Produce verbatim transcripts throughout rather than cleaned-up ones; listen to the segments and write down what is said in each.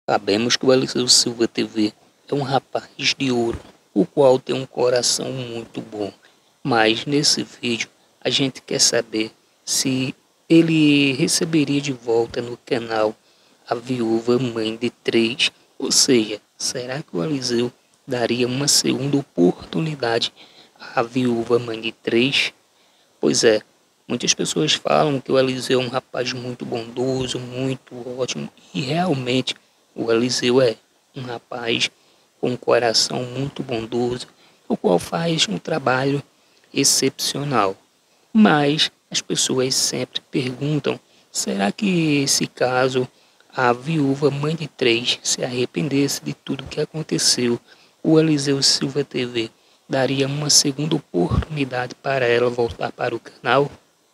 Sabemos que o Eliseu Silva T V é um rapaz de ouro, o qual tem um coração muito bom. Mas nesse vídeo a gente quer saber se ele receberia de volta no canal a viúva mãe de três. Ou seja, será que o Eliseu daria uma segunda oportunidade à viúva mãe de três? Pois é, muitas pessoas falam que o Eliseu é um rapaz muito bondoso, muito ótimo, e realmente o Eliseu é um rapaz com um coração muito bondoso, o qual faz um trabalho excepcional. Mas as pessoas sempre perguntam, será que se caso a viúva mãe de três se arrependesse de tudo que aconteceu, o Eliseu Silva T V daria uma segunda oportunidade para ela voltar para o canal?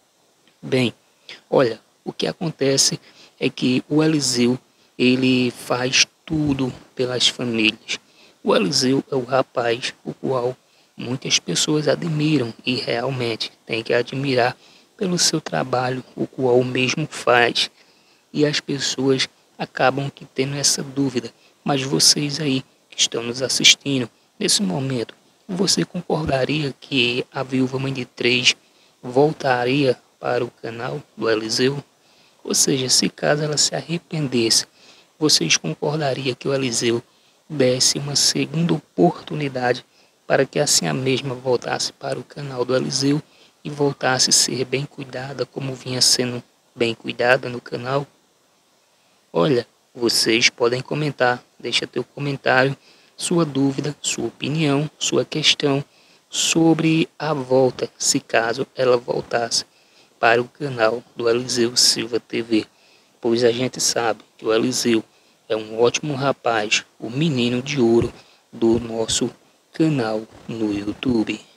Bem, olha, o que acontece é que o Eliseu, ele faz tudo pelas famílias. O Eliseu é o rapaz o qual muitas pessoas admiram e realmente tem que admirar pelo seu trabalho, o qual o mesmo faz. E as pessoas acabam que tendo essa dúvida. Mas vocês aí que estão nos assistindo, nesse momento, você concordaria que a viúva mãe de três voltaria para o canal do Eliseu? Ou seja, se caso ela se arrependesse, vocês concordariam que o Eliseu desse uma segunda oportunidade para que assim a mesma voltasse para o canal do Eliseu e voltasse a ser bem cuidada como vinha sendo bem cuidada no canal? Olha, vocês podem comentar, deixa teu comentário, sua dúvida, sua opinião, sua questão sobre a volta, se caso ela voltasse para o canal do Eliseu Silva T V, pois a gente sabe que o Eliseu é um ótimo rapaz, o menino de ouro do nosso canal no YouTube.